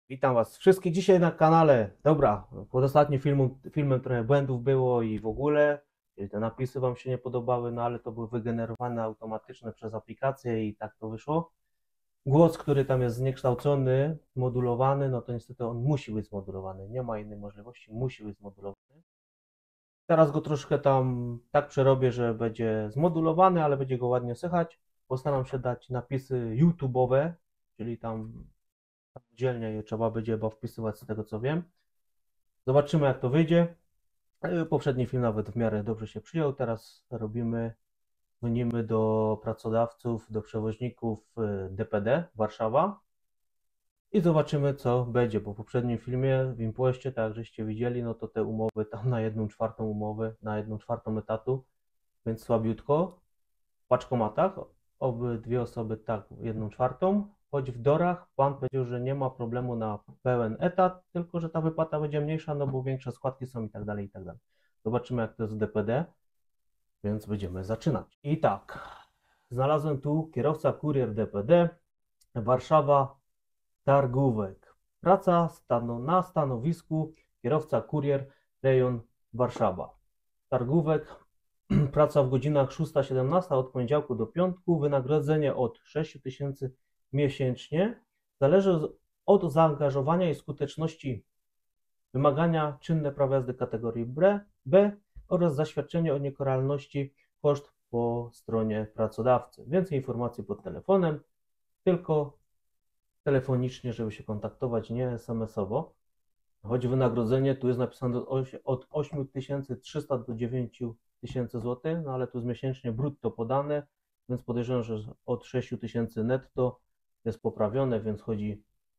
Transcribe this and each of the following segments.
Witam Was wszystkich dzisiaj na kanale. Dobra, pod ostatnim filmem trochę błędów było i w ogóle te napisy Wam się nie podobały, no ale to były wygenerowane automatyczne przez aplikację i tak to wyszło. Głos, który tam jest zniekształcony, modulowany, no to niestety on musi być zmodulowany. Nie ma innej możliwości, musi być zmodulowany. Teraz go troszkę tam tak przerobię, że będzie zmodulowany, ale będzie go ładnie słychać. Postaram się dać napisy YouTube'owe, czyli tam samodzielnie je trzeba będzie chyba wpisywać z tego co wiem. Zobaczymy jak to wyjdzie. Poprzedni film nawet w miarę dobrze się przyjął. Teraz dzwonimy do pracodawców, do przewoźników DPD Warszawa i zobaczymy co będzie. Po poprzednim filmie w Impoście, tak jak żeście widzieli, no to te umowy tam na 1/4 umowy, na 1/4 etatu, więc słabiutko. W paczkomatach obydwie osoby tak 1/4. Choć w dorach pan powiedział, że nie ma problemu na pełen etat, tylko że ta wypłata będzie mniejsza, no bo większe składki są i tak dalej, i tak dalej. Zobaczymy jak to jest w DPD, więc będziemy zaczynać. I tak, znalazłem tu kierowca kurier DPD, Warszawa, Targówek. Praca na stanowisku kierowca kurier, rejon Warszawa. Targówek, praca w godzinach 6-17 od poniedziałku do piątku, wynagrodzenie od 6 000 miesięcznie, zależy od zaangażowania i skuteczności wymagania czynne prawo jazdy kategorii B oraz zaświadczenie o niekaralności koszt po stronie pracodawcy. Więcej informacji pod telefonem, tylko telefonicznie, żeby się kontaktować, nie SMS-owo. Choć wynagrodzenie tu jest napisane od 8300 do 9000 zł, no ale tu jest miesięcznie brutto podane, więc podejrzewam, że od 6000 netto jest poprawione, więc chodzi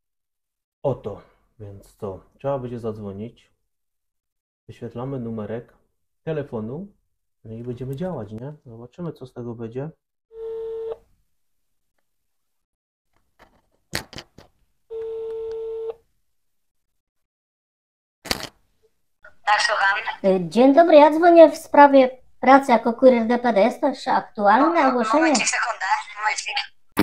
o to. Więc co? Trzeba będzie zadzwonić. Wyświetlamy numerek telefonu, no i będziemy działać, nie? Zobaczymy, co z tego będzie. Tak, słucham. Dzień dobry, ja dzwonię w sprawie pracy jako kurier DPD. Jest to jeszcze aktualne ogłoszenie? Momencik, sekundę. Momencik.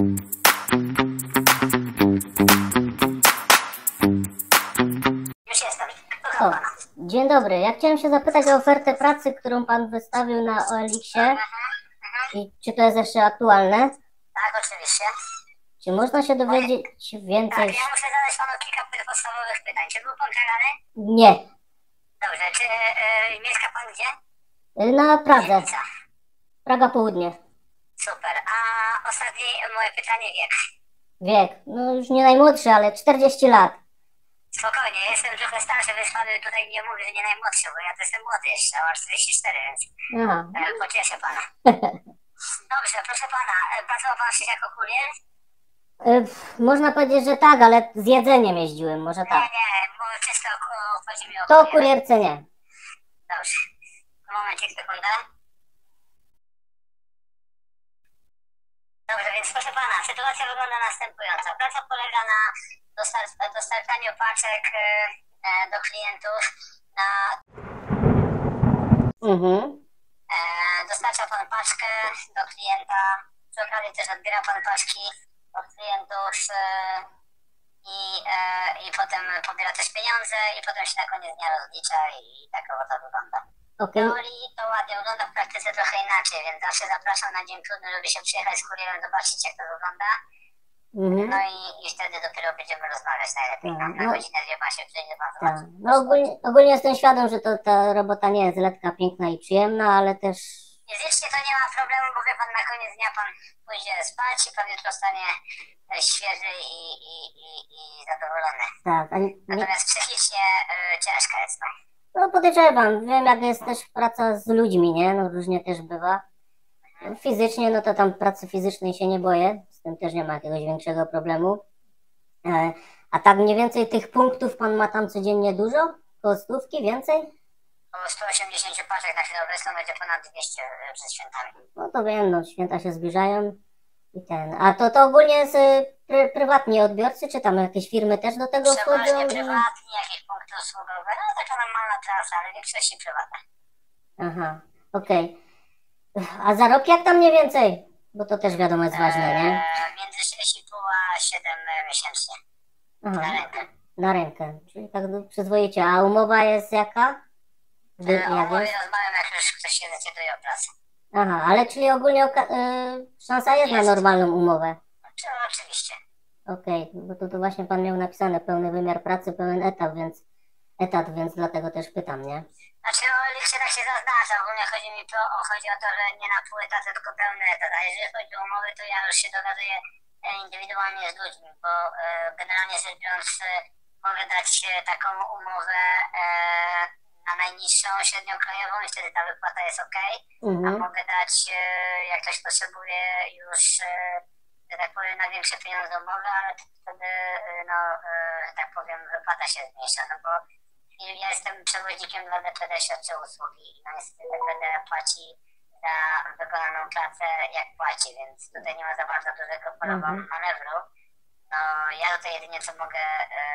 Już jestem. Słucham pana. Dzień dobry, ja chciałem się zapytać o ofertę pracy, którą pan wystawił na OLX-ie. I czy to jest jeszcze aktualne? Tak, oczywiście. Czy można się dowiedzieć Tak, więcej? ja muszę zadać panu kilka podstawowych pytań. Czy był pan karany? Nie. Dobrze. Czy mieszka pan gdzie? Na Pradze. Dzielnica. Praga Południe. Super. A ostatnie moje pytanie wiek. Wiek, no już nie najmłodszy, ale 40 lat. Spokojnie, jestem trochę starszy, więc pan tutaj nie mówi, że nie najmłodszy, bo ja to jestem młody jeszcze, mam 44, więc Aha. pocieszę pana. Dobrze, proszę pana, pracował pan wcześniej jako kurier? Można powiedzieć, że tak, ale z jedzeniem jeździłem, może Nie, tak. nie, bo czysto chodzi mi o To o kuriera. kurierce nie. Dobrze. Momencik, sekundę. Dobrze, więc proszę pana, sytuacja wygląda następująco. Praca polega na dostarczaniu paczek do klientów. Dostarcza pan paczkę do klienta, przy okazji też odbiera pan paczki od klientów i potem pobiera też pieniądze i potem się na koniec dnia rozlicza i tak to wygląda. W Okej. teorii to ładnie wygląda, w praktyce trochę inaczej, więc zawsze zapraszam na dzień próbny, żeby się przyjechać z kurierem, zobaczyć jak to wygląda. No i wtedy dopiero będziemy rozmawiać najlepiej. Na godzinę, dwie pan się przyjdzie, pan Tak. zobaczy. No ogólnie jestem świadom, że ta robota nie jest lekka, piękna i przyjemna, ale też... Fizycznie to nie ma problemu, bo wie pan, na koniec dnia pan pójdzie spać i pan jutro stanie świeży i zadowolony. Tak, Natomiast psychicznie ciężka jest to. no podejrzewam, wiem jak jest też praca z ludźmi, nie? No różnie też bywa. Fizycznie, no to tam pracy fizycznej się nie boję, z tym też nie ma jakiegoś większego problemu. A tak mniej więcej tych punktów pan ma tam codziennie dużo? Koło stówki, więcej? Około 180 paczek na chwilę obecną będzie ponad 200 przed świętami. No to wiem, no święta się zbliżają i A to ogólnie jest prywatni odbiorcy, czy tam jakieś firmy też do tego wchodzą? Przeważnie prywatni, jakieś punkty usługowe, no taka normalna trasa, ale w większości prywatne. Aha, okej. A zarobki jak tam mniej więcej? Bo to też wiadomo jest ważne, nie? Między 6,5 a 7 miesięcznie. Aha. Na rękę. Na rękę, czyli tak przyzwoicie. A umowa jest jaka? O umowie rozmawiam, jak już ktoś się decyduje o pracę. Aha, ale czyli ogólnie szansa jest na normalną umowę. Oczywiście. Okej, bo tu właśnie pan miał napisane pełny wymiar pracy, pełen etat, więc dlatego też pytam, nie? Znaczy, liście tak się zaznacza. Ogólnie chodzi o to, że nie na pół etatu, tylko pełny etat. A jeżeli chodzi o umowy, to ja już się dogaduję indywidualnie z ludźmi, bo generalnie rzecz biorąc mogę dać taką umowę na najniższą średnią krajową i wtedy ta wypłata jest ok. A mogę dać, jak ktoś potrzebuje już, że tak powiem, na większe pieniądze umowy, ale wtedy, no, że tak powiem, wypłata się zmniejsza, no bo ja jestem przewoźnikiem dla DPD, świadczę usługi i no niestety DPD płaci za wykonaną pracę jak płaci, więc tutaj nie ma za bardzo dużego pola manewru. No ja tutaj jedynie co mogę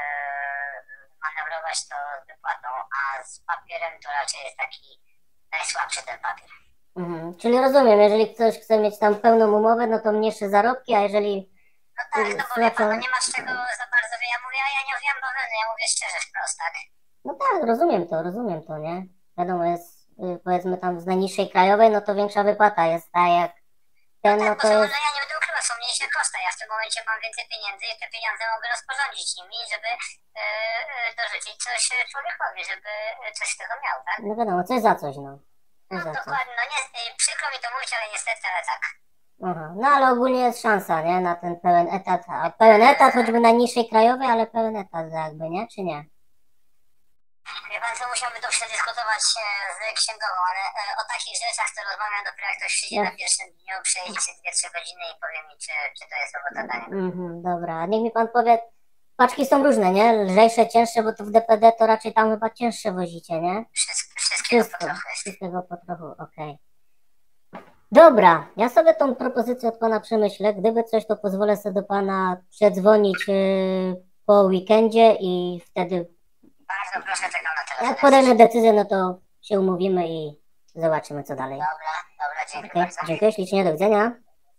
manewrować to z wypłatą, a z papierem to raczej jest taki najsłabszy ten papier. Czyli rozumiem, jeżeli ktoś chce mieć tam pełną umowę, no to mniejsze zarobki, a jeżeli... No tak, no bo wie pan, no nie ma z czego za bardzo, ja mówię, ja nie mówię bawełny, ja mówię szczerze wprost, tak? No tak, rozumiem to, nie? Wiadomo, jest, powiedzmy tam z najniższej krajowej, no to większa wypłata jest, a jak ten, no to jest... No ja nie będę ukrywał, są mniejsze koszta, ja w tym momencie mam więcej pieniędzy i te pieniądze mogę rozporządzić nimi, żeby dorzucić coś człowiekowi, żeby coś z tego miał, tak? No wiadomo, coś za coś, no. No dokładnie, no nie, przykro mi to mówić, ale niestety, ale tak. Aha, no ale ogólnie jest szansa, nie? Na ten pełen etat, a pełen etat choćby na niższej krajowej, ale pełen etat jakby, nie? Czy nie? Wie pan co, musiałby to przedyskutować z księgową, ale o takich rzeczach to rozmawiam dopiero jak ktoś przyjdzie na pierwszym dniu, przejedzie się 2-3 godziny i powie mi, czy to jest robota dania. Dobra, niech mi pan powie, paczki są różne, nie? Lżejsze, cięższe, bo tu w DPD to raczej tam chyba cięższe wozicie, nie? Wszystkiego po trochu, okej. Dobra, ja sobie tą propozycję od pana przemyślę. Gdyby coś, to pozwolę sobie do pana przedzwonić po weekendzie i wtedy... Bardzo proszę, czekam na telefon. Jak podejmę decyzję, no to się umówimy i zobaczymy, co dalej. Dobra, dziękuję bardzo. Dziękuję ślicznie, do widzenia.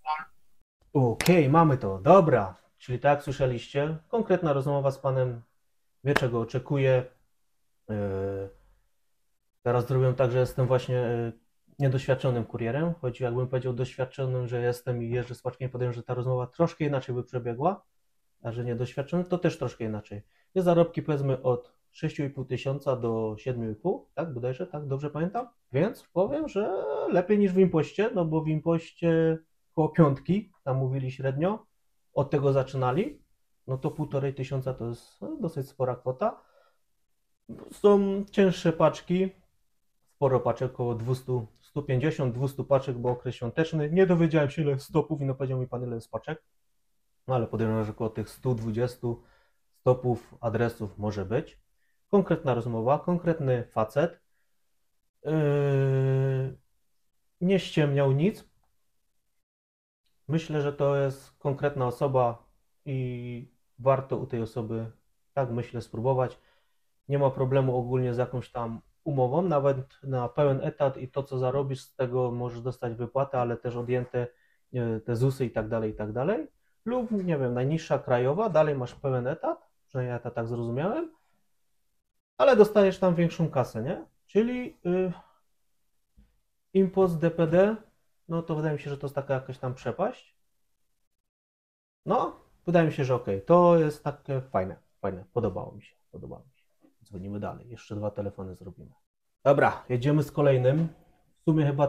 Okej, mamy to, dobra. Czyli tak jak słyszeliście, konkretna rozmowa z panem, wie czego oczekuje. Teraz zrobię tak, że jestem właśnie niedoświadczonym kurierem, choć jakbym powiedział doświadczonym, że jestem i jeżdżę z paczkiem, podejrzewam, że ta rozmowa troszkę inaczej by przebiegła, a że niedoświadczony, to też troszkę inaczej. Jest zarobki powiedzmy od 6,5 tysiąca do 7,5, tak bodajże, tak dobrze pamiętam? Więc powiem, że lepiej niż w Impoście, no bo w Impoście koło 5, tam mówili średnio, od tego zaczynali, no to 1,5 tysiąca to jest dosyć spora kwota. Są cięższe paczki, sporo paczek, około 200, 150, 200 paczek, bo okres świąteczny. Nie dowiedziałem się, ile stopów i no powiedział mi pan, ile jest paczek. No ale podejrzewam, że około tych 120 stopów adresów może być. Konkretna rozmowa, konkretny facet. Nie ściemniał nic. Myślę, że to jest konkretna osoba i warto u tej osoby, tak myślę, spróbować. Nie ma problemu ogólnie z jakąś tam umową, nawet na pełen etat i to, co zarobisz, z tego możesz dostać wypłatę, ale też odjęte te ZUS-y i tak dalej, i tak dalej. Lub, nie wiem, najniższa krajowa, dalej masz pełen etat, przynajmniej ja to tak zrozumiałem, ale dostajesz tam większą kasę, nie? Czyli impost DPD, no to wydaje mi się, że to jest taka jakaś tam przepaść. No, wydaje mi się, że okej, to jest takie fajne, podobało mi się. Dzwonimy dalej, jeszcze 2 telefony zrobimy. Dobra, jedziemy z kolejnym. W sumie chyba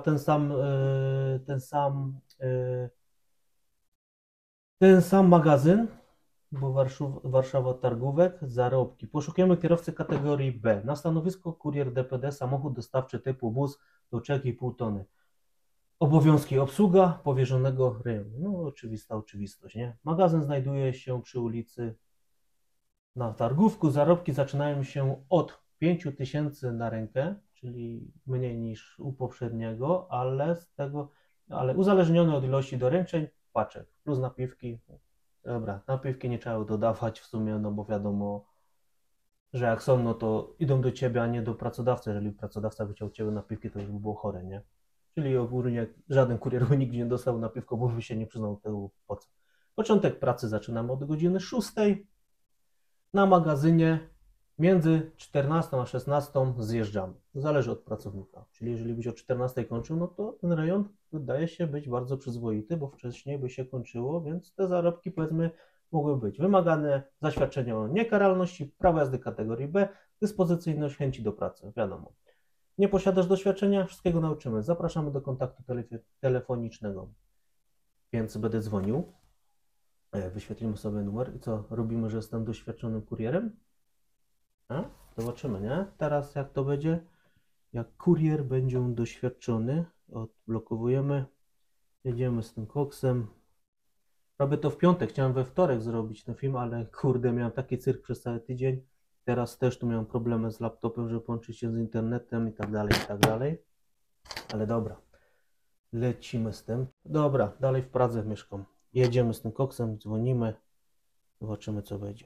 ten sam magazyn, bo Warszawa Targówek, zarobki. Poszukujemy kierowcy kategorii B. Na stanowisko kurier DPD, samochód dostawczy typu bus do 3,5 tony. Obowiązki obsługa powierzonego rejonu. No oczywista oczywistość, nie? Magazyn znajduje się przy ulicy na Targówku. Zarobki zaczynają się od 5 tysięcy na rękę, czyli mniej niż u poprzedniego, ale uzależnione od ilości doręczeń, paczek, plus napiwki. Dobra, napiwki nie trzeba dodawać w sumie, no bo wiadomo, że jak są, no to idą do ciebie, a nie do pracodawcy. Jeżeli pracodawca by chciał ciebie napiwki, to już by było chore, nie? Czyli ogólnie żaden kurier by nigdy nie dostał napiwko, bo by się nie przyznał tego po co. Początek pracy zaczynamy od godziny 6. Na magazynie między 14 a 16 zjeżdżamy. Zależy od pracownika. Czyli jeżeli byś o 14 kończył, no to ten rejon wydaje się być bardzo przyzwoity, bo wcześniej by się kończyło, więc te zarobki, powiedzmy, mogły być. Wymagane zaświadczenie o niekaralności, prawo jazdy kategorii B, dyspozycyjność, chęci do pracy, wiadomo. Nie posiadasz doświadczenia? Wszystkiego nauczymy. Zapraszamy do kontaktu telefonicznego. Więc będę dzwonił. Wyświetlimy sobie numer i co? Robimy, że jestem doświadczonym kurierem? A? Zobaczymy, nie? Teraz jak to będzie? Jak kurier będzie doświadczony, odblokowujemy, jedziemy z tym koksem. Robię to w piątek, chciałem we wtorek zrobić ten film, ale kurde, miałem taki cyrk przez cały tydzień. Teraz też tu miałem problemy z laptopem, żeby połączyć się z internetem i tak dalej, i tak dalej. Ale dobra, lecimy z tym. Dobra, dalej w Pradze mieszkam. Jedziemy z tym koksem, dzwonimy, zobaczymy co będzie.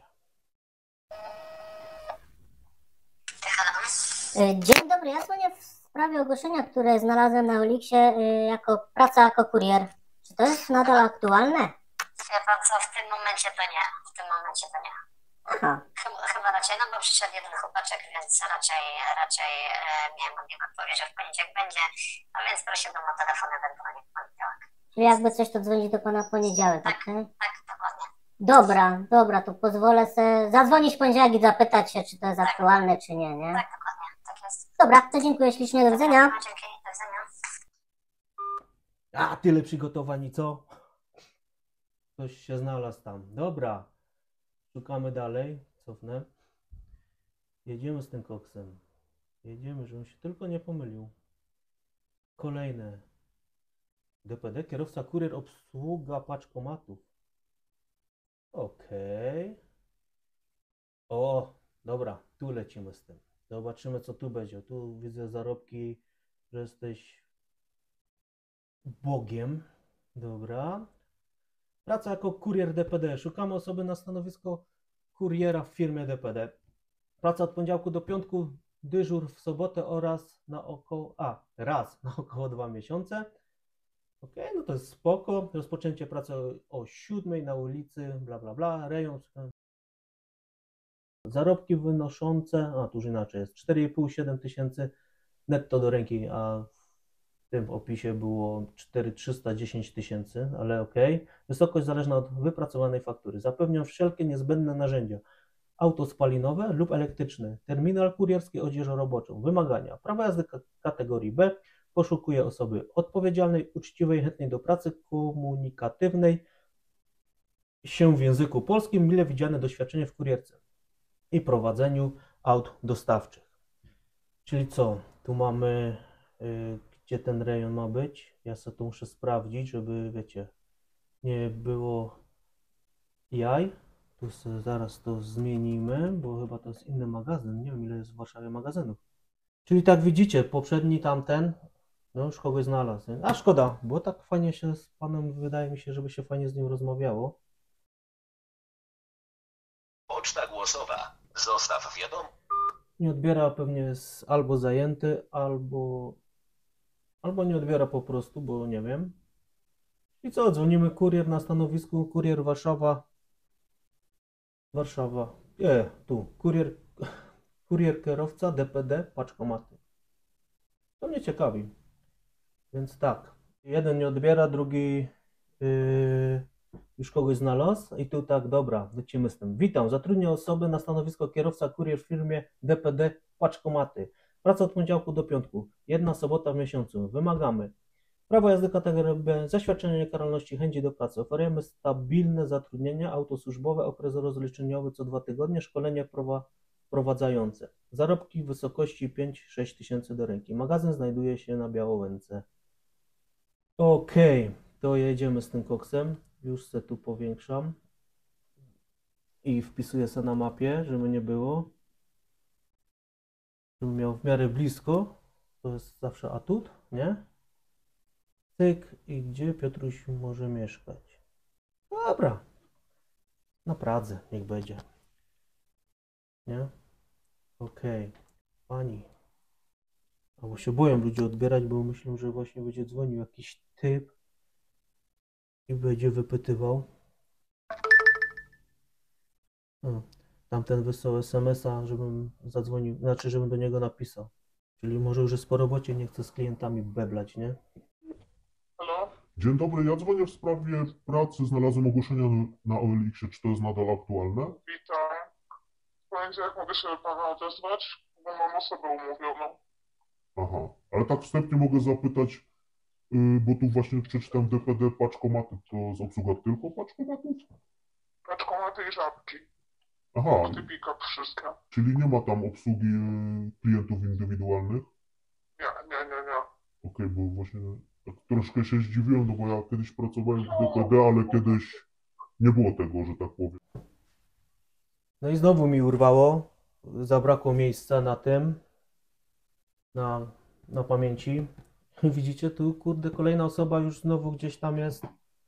Dzień dobry, ja dzwonię w sprawie ogłoszenia, które znalazłem na Oliksie jako praca jako kurier. Czy to jest nadal aktualne? Wie pan co, w tym momencie to nie. W tym momencie to nie. Aha. Chyba raczej, no bo przyszedł jeden chłopaczek, więc raczej miałem od niego odpowiedź, że w poniedziałek będzie. A więc prosiłbym o telefon ewentualnie w poniedziałek. Czyli jakby coś, to dzwonić do pana w poniedziałek, tak? Tak, dokładnie. Dobra, to pozwolę sobie zadzwonić w poniedziałek i zapytać się, czy to jest aktualne, czy nie, nie? Tak, dokładnie. Tak jest. Dobra, to dziękuję ślicznie, do widzenia. Dzięki, do widzenia. A, tyle przygotowań i co? Ktoś się znalazł tam. Dobra, szukamy dalej. Cofnę. Jedziemy z tym koksem. Jedziemy, żebym się tylko nie pomylił. Kolejne. DPD, kierowca, kurier, obsługa paczkomatów. Okej. O, dobra, tu lecimy z tym. Zobaczymy, co tu będzie. Tu widzę zarobki, że jesteś Bogiem. Dobra. Praca jako kurier DPD. Szukamy osoby na stanowisko kuriera w firmie DPD. Praca od poniedziałku do piątku, dyżur w sobotę oraz raz na około 2 miesiące. Ok, no to jest spoko. Rozpoczęcie pracy o 7 na ulicy, bla bla bla, rejon. Zarobki wynoszące, tu już inaczej jest, 4,5-7 tysięcy netto do ręki, a w tym opisie było 4,310 tysięcy, ale ok. Wysokość zależna od wypracowanej faktury. Zapewniam wszelkie niezbędne narzędzia. Auto spalinowe lub elektryczne, terminal kurierski, odzież roboczą. Wymagania. Prawo jazdy kategorii B. Poszukuję osoby odpowiedzialnej, uczciwej, chętnej do pracy, komunikatywnej, się w języku polskim, mile widziane doświadczenie w kurierce i prowadzeniu aut dostawczych. Czyli co? Tu mamy, gdzie ten rejon ma być. Ja sobie to muszę sprawdzić, żeby, wiecie, nie było jaj. Tu sobie zaraz to zmienimy, bo chyba to jest inny magazyn. Nie wiem, ile jest w Warszawie magazynów. Czyli tak widzicie, poprzedni tamten, no już kogoś znalazł. Nie? A szkoda, bo tak fajnie się z panem, wydaje mi się, żeby się fajnie z nim rozmawiało. Poczta głosowa. Zostaw wiadomo. Nie odbiera, pewnie jest albo zajęty, albo nie odbiera po prostu, bo nie wiem. I co, dzwonimy kurier na stanowisku, kurier Warszawa. Tu, kurier kierowca, DPD, paczkomaty. To mnie ciekawi. Więc tak, jeden nie odbiera, drugi już kogoś znalazł i tu tak, dobra, lecimy z tym. Witam, zatrudnię osobę na stanowisko kierowca kurier w firmie DPD Paczkomaty. Praca od poniedziałku do piątku, jedna sobota w miesiącu. Wymagamy prawo jazdy kategorii B, zaświadczenie niekaralności, chęci do pracy. Oferujemy stabilne zatrudnienie, auto służbowe, okres rozliczeniowy co 2 tygodnie, szkolenie wprowadzające. Zarobki w wysokości 5-6 tysięcy do ręki. Magazyn znajduje się na Białowęce. Okej, to jedziemy z tym koksem. Już se tu powiększam i wpisuję se na mapie, żeby nie było. Żebym miał w miarę blisko. To jest zawsze atut, nie? Cyk, i gdzie Piotruś może mieszkać? Dobra. Na Pradze niech będzie. Nie? Okej. Pani. Albo się boją ludzie odbierać, bo myślą, że właśnie będzie dzwonił jakiś typ i będzie wypytywał. Tamten wysłał SMS-a, żebym zadzwonił, znaczy, żebym do niego napisał. Czyli może już jest po robocie, nie chce z klientami beblać, nie? Halo? Dzień dobry, ja dzwonię w sprawie pracy. Znalazłem ogłoszenie na OLX-ie. Czy to jest nadal aktualne? Witam. W poniedziałek mogę się pana odezwać, bo mam osobę umówioną. Aha, ale tak wstępnie mogę zapytać, bo tu właśnie przeczytam DPD paczkomaty. To z obsługa tylko paczkomatów? Paczkomaty i żabki. Aha, Typika wszystkie. czyli nie ma tam obsługi klientów indywidualnych? Nie. Okej, bo właśnie tak troszkę się zdziwiłem, no bo ja kiedyś pracowałem w DPD, ale kiedyś nie było tego, że tak powiem. No i znowu mi urwało, zabrakło miejsca na tym, na pamięci. Widzicie, tu kurde, kolejna osoba już znowu gdzieś tam jest,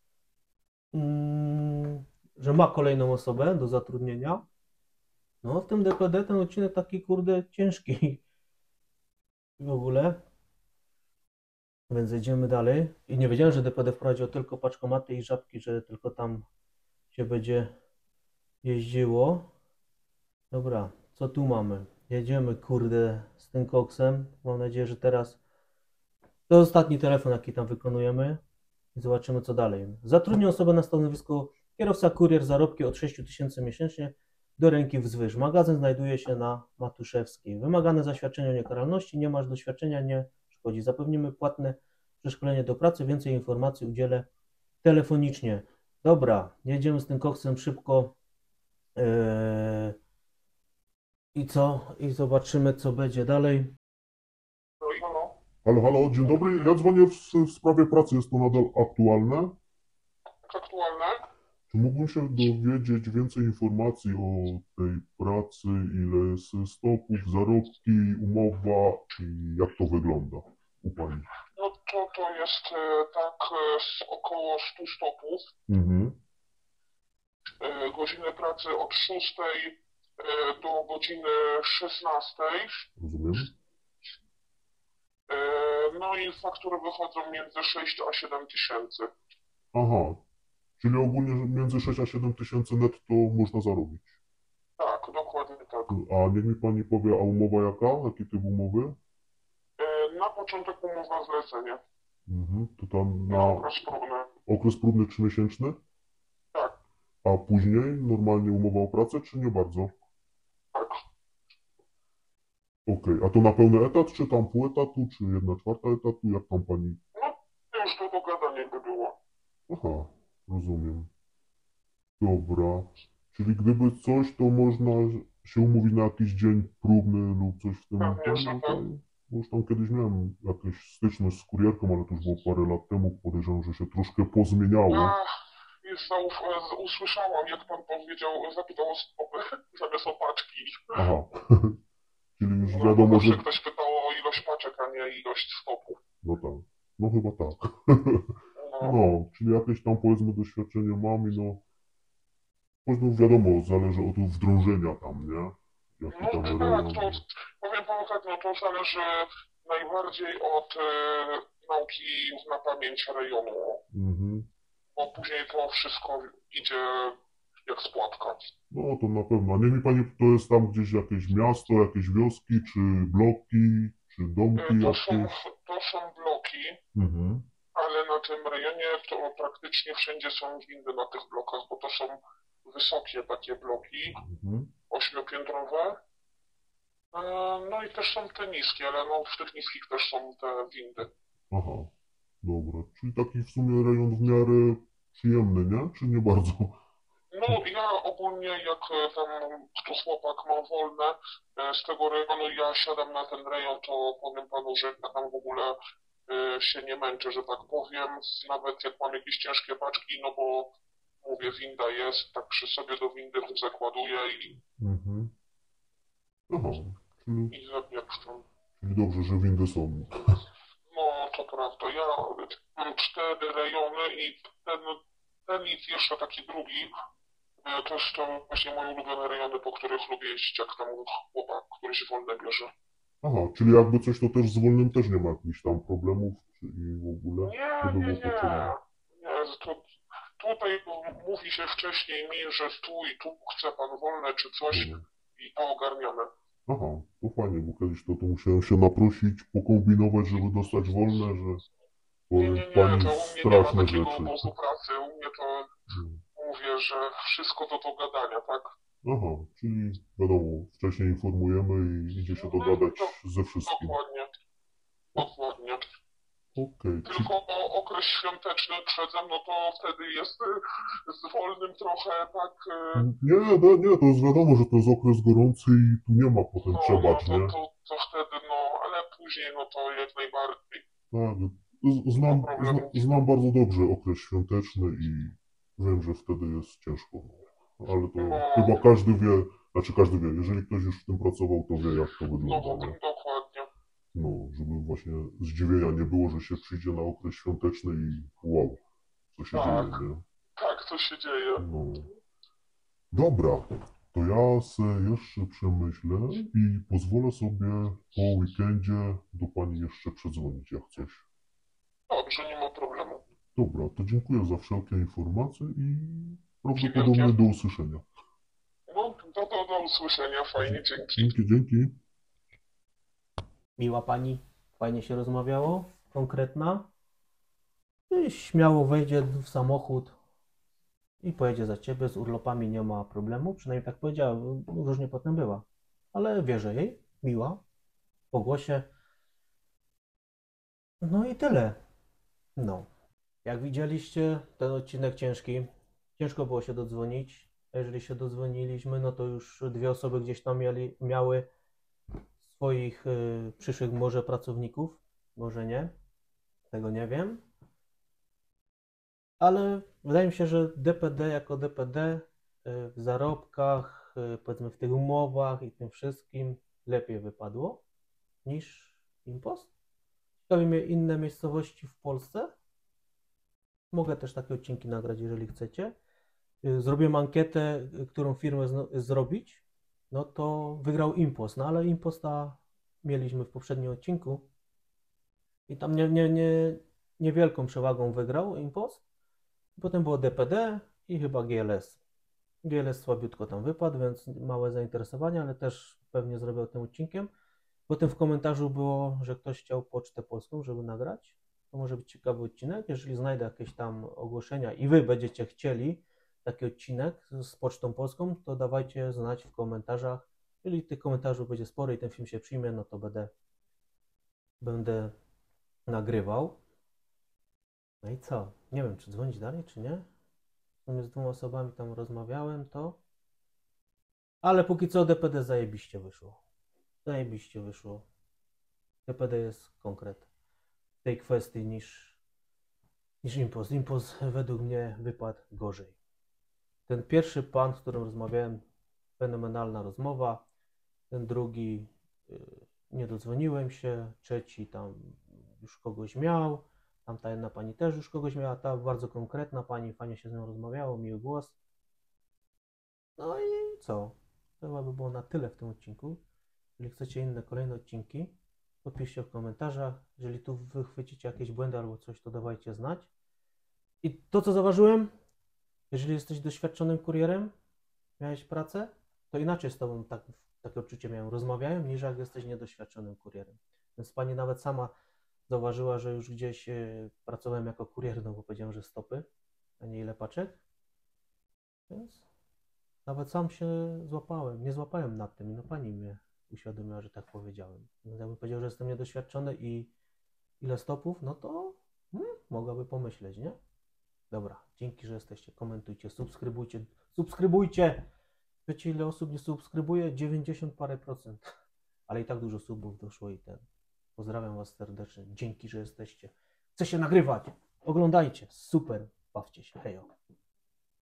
że ma kolejną osobę do zatrudnienia. No w tym DPD ten odcinek taki kurde ciężki w ogóle. Więc jedziemy dalej. I nie wiedziałem, że DPD wprowadził tylko paczkomaty i żabki, że tylko tam się będzie jeździło. Dobra, co tu mamy? Jedziemy, kurde, z tym koksem. Mam nadzieję, że teraz to ostatni telefon, jaki tam wykonujemy. I zobaczymy, co dalej. Zatrudnię osobę na stanowisku kierowca kurier, zarobki od 6 000 miesięcznie do ręki wzwyż. Magazyn znajduje się na Matuszewskiej. Wymagane zaświadczenie o niekaralności. Nie masz doświadczenia, nie szkodzi. Zapewnimy płatne przeszkolenie do pracy. Więcej informacji udzielę telefonicznie. Dobra, jedziemy z tym koksem szybko. I co? I zobaczymy, co będzie dalej. Halo? Halo, dzień dobry. Ja dzwonię w sprawie pracy. Jest to nadal aktualne? Tak aktualne? Czy mógłbym się dowiedzieć więcej informacji o tej pracy, ile jest stopów, zarobki, umowa i jak to wygląda u Pani? No to jest z około 100 stopów. Mhm, Godziny pracy od 6 do godziny 16. rozumiem. No i faktury wychodzą między 6 a 7 tysięcy. Aha, czyli ogólnie między 6 a 7 tysięcy netto można zarobić. Tak, dokładnie tak. A niech mi Pani powie, a umowa jaka? Jaki typ umowy? Na początek umowa zlecenie. Mhm, to tam Na na okres próbny. okres próbny 3-miesięczny? Tak. A później normalnie umowa o pracę, czy nie bardzo? Tak. Okej, a to na pełny etat, czy tam pół etatu, czy 1/4 etatu? Jak tam Pani? No już to dogadanie by było. Aha, rozumiem. Dobra. Czyli gdyby coś, to można się umówić na jakiś dzień próbny lub coś w tym Pewnie, że tak. rodzaju? Bo już tam kiedyś miałem jakąś styczność z kurierką, ale to już było parę lat temu. Podejrzewam, że się troszkę pozmieniało. Usłyszałam, jak pan powiedział, zapytał o stopy zamiast o paczki. Aha. Czyli już No, wiadomo, bo że... się ktoś pytał o ilość paczek, a nie ilość stopów. No tak. No chyba tak. No, No, czyli jakieś tam powiedzmy doświadczenie mam i no... No wiadomo, zależy od wdrążenia tam, nie? Jaki no tam tak, rejon. to powiem panu tak, no to zależy najbardziej od nauki na pamięć rejonu, Mhm. bo później to wszystko idzie jak z płatka. No to na pewno. A niech mi Pani, to jest tam gdzieś jakieś miasto, jakieś wioski, czy bloki, czy domki jakieś? To są bloki, Mhm. ale na tym rejonie to praktycznie wszędzie są windy na tych blokach, bo to są wysokie takie bloki, Mhm. 8-piętrowe. No i też są te niskie, ale no w tych niskich też są te windy. Aha, dobra. Czyli taki w sumie rejon w miarę przyjemny, nie? Czy nie bardzo? No ja ogólnie jak tam tu chłopak ma wolne z tego rejonu, ja siadam na ten rejon, to powiem panu, że ja tam w ogóle się nie męczę, że tak powiem, nawet jak mam jakieś ciężkie paczki, no bo mówię, winda jest, tak przy sobie do windy zakładuję Mhm. Aha, i zapieprzam. czyli dobrze, że windy są. No to prawda, ja mam 4 rejony i ten i jeszcze taki drugi, to jest to właśnie moje ulubione rejony, po których lubię jeździć, jak tam chłopak któryś wolne bierze. Aha, czyli jakby coś, to też z wolnym też nie ma jakichś tam problemów i w ogóle? Nie, To by nie, było nie. potrzebne. Nie, tutaj mówi się wcześniej mi, że tu i tu chce pan wolne czy coś i to ogarniamy. Aha, to fajnie, bo kiedyś to musiałem się naprosić, pokombinować, żeby dostać wolne, że powiem Nie, pani to u mnie nie ma straszne takiego rzeczy. obozu pracy, u mnie to mówię, że wszystko do dogadania, tak? Aha, czyli wiadomo, wcześniej informujemy i idzie się dogadać ze wszystkim. Dokładnie. Okej, Tylko okres świąteczny przed no to wtedy jest z wolnym trochę, tak? Nie, to jest wiadomo, że to jest okres gorący i tu nie ma potem przebacz, nie? To wtedy, ale później, to jak najbardziej. Tak, znam bardzo dobrze okres świąteczny i wiem, że wtedy jest ciężko. Ale to chyba każdy wie, jeżeli ktoś już w tym pracował, to wie, jak to wygląda, nie? Dokładnie. No, żeby właśnie zdziwienia nie było, że się przyjdzie na okres świąteczny i wow, co się dzieje, nie? Tak, co się dzieje. No. Dobra, to ja se jeszcze przemyślę i pozwolę sobie po weekendzie do pani jeszcze przedzwonić, jak coś. Dobrze, nie ma problemu. Dobra, to dziękuję za wszelkie informacje i prawdopodobnie do usłyszenia. No, do usłyszenia, fajnie, dzięki. Dzięki. Miła pani, fajnie się rozmawiało, konkretna. I śmiało wejdzie w samochód i pojedzie za ciebie, z urlopami nie ma problemu, przynajmniej tak powiedziała, różnie potem była. Ale wierzę jej, miła, po głosie. No i tyle. No, jak widzieliście, ten odcinek ciężki, ciężko było się dodzwonić. A jeżeli się dodzwoniliśmy, no to już 2 osoby gdzieś tam miały swoich przyszłych może pracowników, może nie, tego nie wiem. Ale wydaje mi się, że DPD jako DPD w zarobkach, powiedzmy w tych umowach i tym wszystkim lepiej wypadło niż Impost. Ciekawi mnie inne miejscowości w Polsce. Mogę też takie odcinki nagrać, jeżeli chcecie. Zrobiłem ankietę, którą firmę zrobić. No to wygrał Impost, no ale Imposta mieliśmy w poprzednim odcinku i tam niewielką przewagą wygrał Impost. Potem było DPD i chyba GLS. GLS słabiutko tam wypadł, więc małe zainteresowanie, ale też pewnie zrobię tym odcinkiem. Potem w komentarzu było, że ktoś chciał Pocztę Polską, żeby nagrać. To może być ciekawy odcinek. Jeżeli znajdę jakieś tam ogłoszenia i wy będziecie chcieli taki odcinek z Pocztą Polską, to dawajcie znać w komentarzach. Jeżeli tych komentarzy będzie sporo i ten film się przyjmie, no to będę nagrywał. No i co? Nie wiem, czy dzwonić dalej, czy nie. Z 2 osobami tam rozmawiałem, to... Ale póki co DPD zajebiście wyszło. Zajebiście wyszło. DPD jest konkret w tej kwestii niż Impost. Impost według mnie wypadł gorzej. Ten pierwszy pan, z którym rozmawiałem, fenomenalna rozmowa. Ten drugi, nie dodzwoniłem się. Trzeci tam już kogoś miał. Tamta jedna pani też już kogoś miała. Ta bardzo konkretna pani, fajnie się z nią rozmawiało, miły głos. No i co? To chyba by było na tyle w tym odcinku. Jeżeli chcecie inne, kolejne odcinki, to piszcie w komentarzach. Jeżeli tu wychwycicie jakieś błędy albo coś, to dawajcie znać. I to, co zauważyłem, jeżeli jesteś doświadczonym kurierem, miałeś pracę, to inaczej z tobą takie odczucie miałem, rozmawiają, niż jak jesteś niedoświadczonym kurierem. Więc pani nawet sama zauważyła, że już gdzieś pracowałem jako kurier, no bo powiedziałem, że stopy, a nie ile paczek. Więc nawet sam się nie złapałem nad tym i no pani mnie uświadomiła, że tak powiedziałem. Więc jakbym powiedział, że jestem niedoświadczony i ile stopów, no to mogłaby pomyśleć, nie? Dobra, dzięki, że jesteście, komentujcie, subskrybujcie! Wiecie, ile osób nie subskrybuje? 90 parę procent. Ale i tak dużo subów doszło i ten. Pozdrawiam was serdecznie, dzięki, że jesteście. Chcę się nagrywać, oglądajcie, super, bawcie się, hejo.